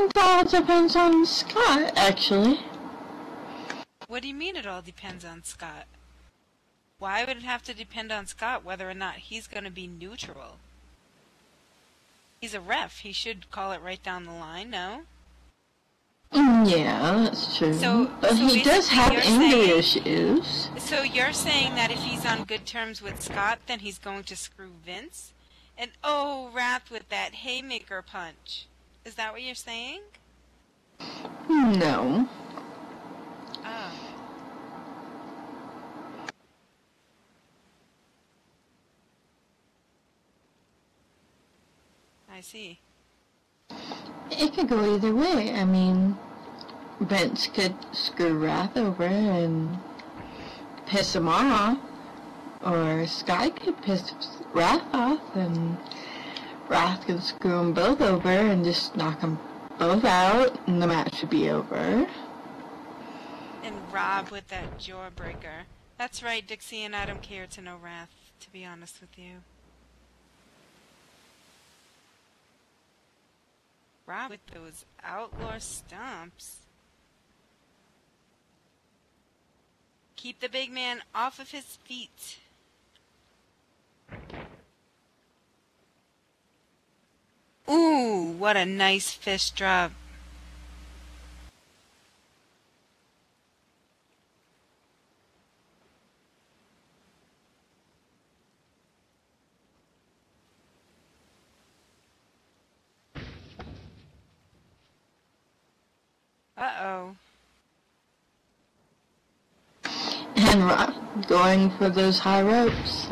think it all depends on Scott, actually. What do you mean it all depends on Scott? Why would it have to depend on Scott whether or not he's going to be neutral? He's a ref. He should call it right down the line, no? Yeah, that's true. But he does have anger issues. So you're saying that if he's on good terms with Scott, then he's going to screw Vince? And oh, Wrath with that haymaker punch. Is that what you're saying? No. Oh. I see. It could go either way. I mean, Vince could screw Wrath over and piss him off, or Scott could piss Wrath off, and Wrath could screw them both over and just knock them both out, and the match would be over. And Rob with that jawbreaker. That's right, Dixie, and I don't care to know Wrath, to be honest with you. Rob with those outlaw stomps. Keep the big man off of his feet. Ooh, what a nice fist drop. Uh-oh. And Rob going for those high ropes.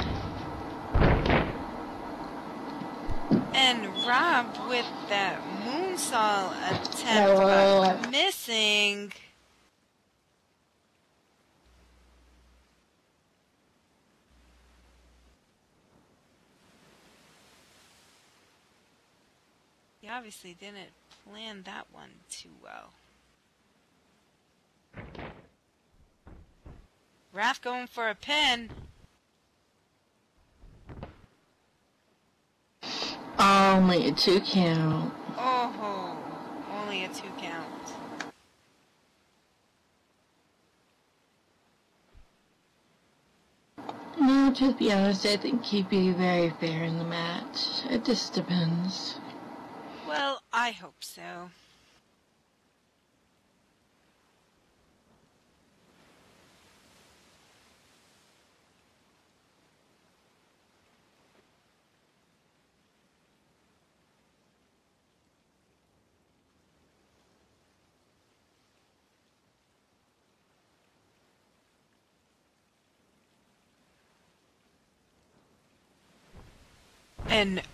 And Rob with that moonsault attempt, but missing. He obviously didn't plan that one too well. Wrath going for a pin. Only a 2 count. Oh, only a 2 count. No, to be honest, I think he'd be very fair in the match. It just depends. Well, I hope so. And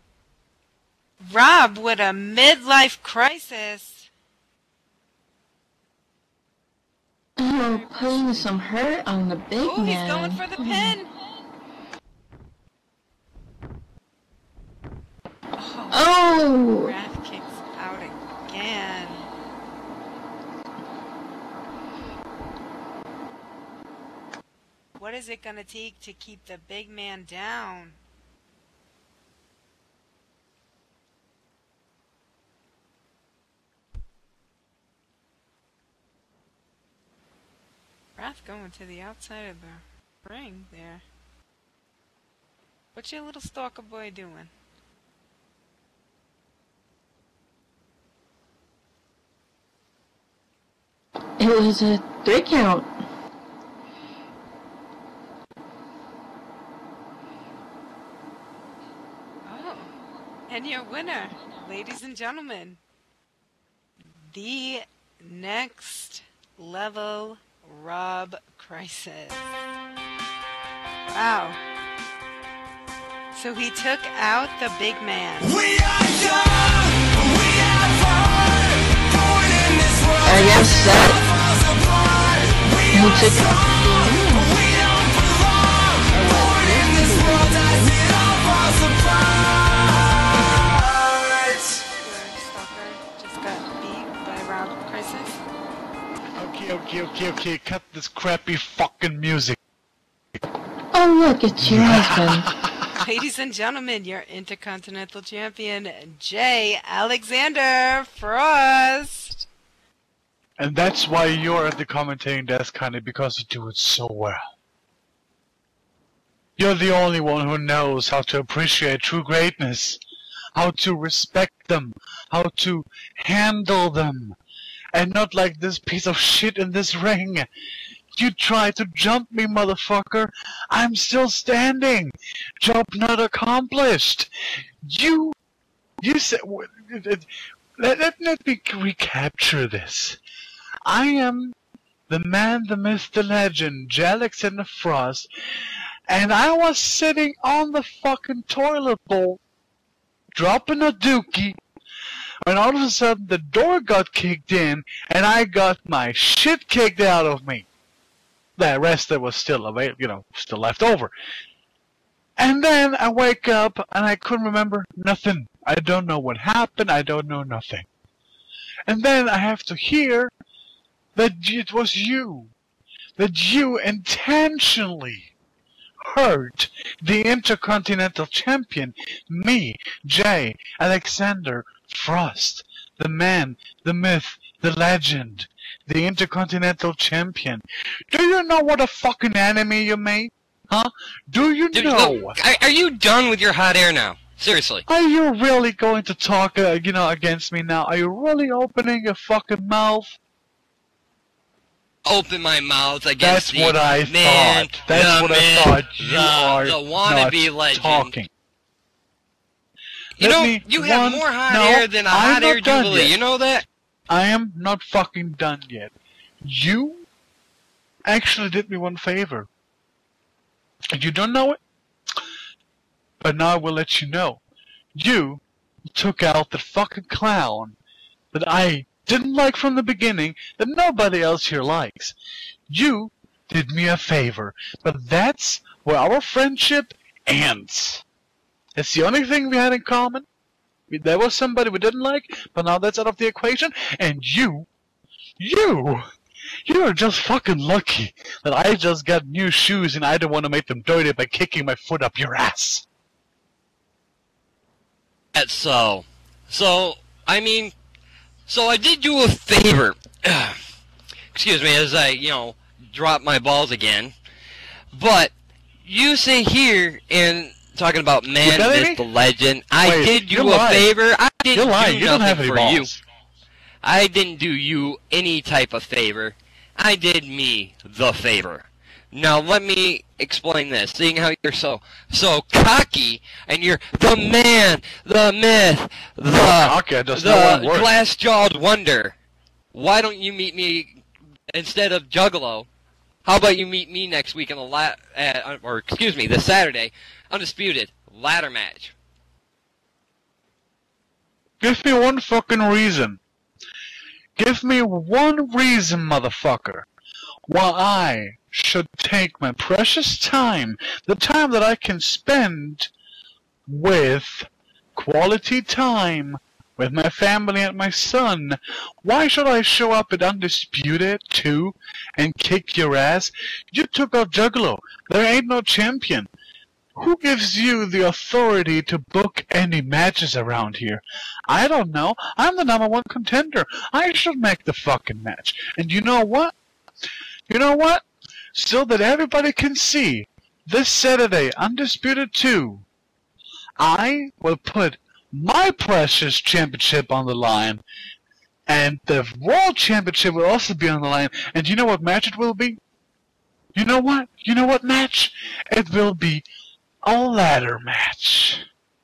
Rob with a midlife crisis. Oh, putting some hurt on the big man. He's going for the pin. Oh! Wrath kicks out again. What is it going to take to keep the big man down? Wrath going to the outside of the ring there. What's your little stalker boy doing? It was a 3 count. Oh, and your winner, ladies and gentlemen, the next level Rob Crisis. Wow. So he took out the big man. We are young, we have fun, born in this world. I guess that he took we don't belong, born in this world as it all falls apart. Stalker just got beat by Rob Crisis. Okay, cut this crappy fucking music. Oh look, it's your husband. Ladies and gentlemen, your Intercontinental Champion, Jay Alexander Frost. And that's why you're at the commentating desk, honey, because you do it so well. You're the only one who knows how to appreciate true greatness, how to respect them, how to handle them, and not like this piece of shit in this ring. You tried to jump me, motherfucker. I'm still standing. Job not accomplished. You said... Let me recapture this. I am the man, the myth, the legend, Jay Alexander Frost, and I was sitting on the fucking toilet bowl, dropping a dookie, when all of a sudden the door got kicked in, and I got my shit kicked out of me. The rest that was still available, still left over. And then I wake up, and I couldn't remember nothing. I don't know what happened, I don't know nothing. And then I have to hear that it was you. That you intentionally hurt the Intercontinental Champion, me, Jay Alexander Frost, the man, the myth, the legend, the Intercontinental Champion. Do you know what a fucking enemy you made? Huh? Do you know? Look, are you done with your hot air now? Seriously. Are you really going to talk, against me now? Are you really opening your fucking mouth? Open my mouth against That's what I thought. That's what I thought. You are the wannabe legend. Talking. You have more hot air than a hot air jubilee. You know that? I am not fucking done yet. You actually did me one favor. And you don't know it? But now I will let you know. You took out the fucking clown that I didn't like from the beginning, that nobody else here likes. You did me a favor, but that's where our friendship ends. It's the only thing we had in common. There was somebody we didn't like, but now that's out of the equation, and you're just fucking lucky that I just got new shoes and I don't want to make them dirty by kicking my foot up your ass. That's so. So I did you a favor. Excuse me, as I, drop my balls again. But you say here, in talking about man, myth, the legend, I did you a favor. I didn't do nothing for you. I didn't do you any type of favor. I did me the favor. Now let me explain this. Seeing how you're so cocky, and you're the man, the myth, the glass-jawed wonder. Why don't you meet me instead of Juggalo? How about you meet me next week in the this Saturday, Undisputed ladder match? Give me one fucking reason. Give me one reason, motherfucker, why I should take my precious time, the time that I can spend with quality time with my family and my son. Why should I show up at Undisputed too and kick your ass? You took out Juggalo. There ain't no champion. Who gives you the authority to book any matches around here? I don't know. I'm the #1 contender. I should make the fucking match. And you know what? So that everybody can see, this Saturday, Undisputed 2, I will put my precious championship on the line, and the World Championship will also be on the line. And you know what match it will be? You know what? You know what match? It will be a ladder match.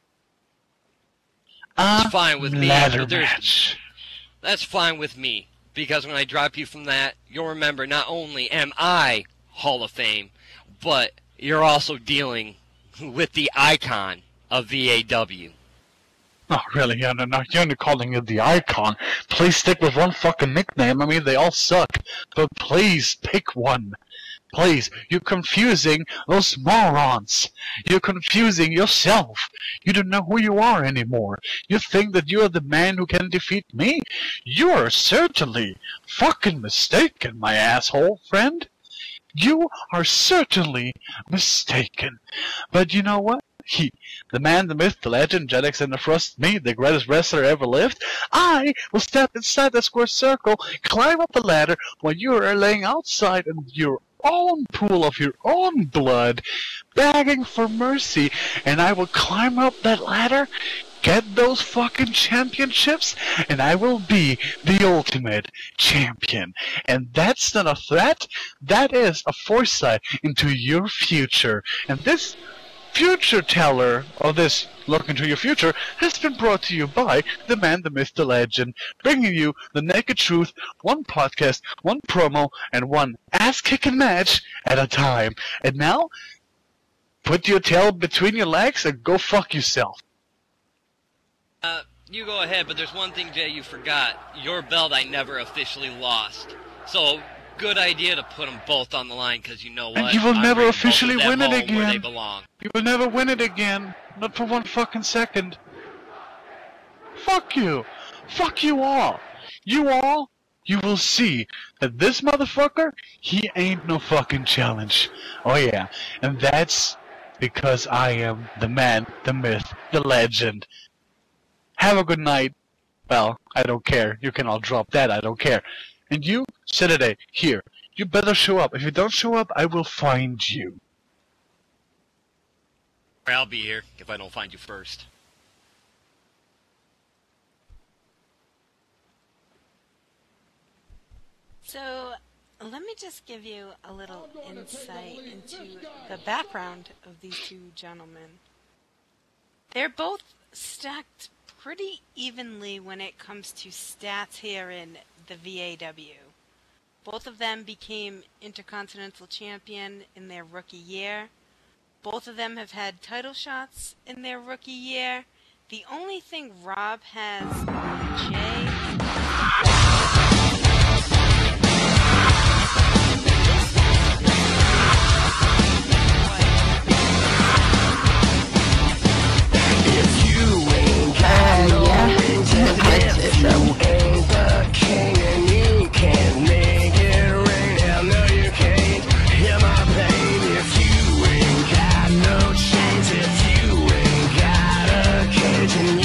That's fine with me. Ladder match. That's fine with me, because when I drop you from that, you'll remember not only am I Hall of Fame, but you're also dealing with the icon of VAW. Oh, really? Yeah, no, you're only calling it the icon. Please stick with one fucking nickname. I mean, they all suck. But please pick one. Please, you're confusing those morons. You're confusing yourself. You don't know who you are anymore. You think that you're the man who can defeat me? You are certainly fucking mistaken, my asshole friend. You are certainly mistaken. But you know what? He, the man, the myth, the legend, Jedix and the Frost, me, the greatest wrestler ever lived, I will step inside the square circle, climb up the ladder while you are laying outside in your own pool of your own blood, begging for mercy, and I will climb up that ladder, get those fucking championships, and I will be the ultimate champion. And that's not a threat, that is a foresight into your future. And this future teller, or this look into your future, has been brought to you by the man, the myth, the legend, bringing you the naked truth, one podcast, one promo, and one ass-kicking match at a time. And now, put your tail between your legs and go fuck yourself. You go ahead, but there's one thing, Jay, you forgot. Your belt I never officially lost. So, good idea to put them both on the line, because you know what? And you will never officially win it Where they again. belong. You will never win it again. Not for one fucking second. Fuck you. Fuck you all. You all, you will see that this motherfucker, he ain't no fucking challenge. Oh yeah. And that's because I am the man, the myth, the legend. Have a good night. Well, I don't care. You can all drop that. I don't care. And you, Saturday, here. You better show up. If you don't show up, I will find you. I'll be here if I don't find you first. So, let me just give you a little insight into the background of these two gentlemen. They're both stacked pretty evenly when it comes to stats here in the VAW. Both of them became Intercontinental Champion in their rookie year. Both of them have had title shots in their rookie year. The only thing Rob has on Jay... If you ain't got no change, if you ain't got a cage, and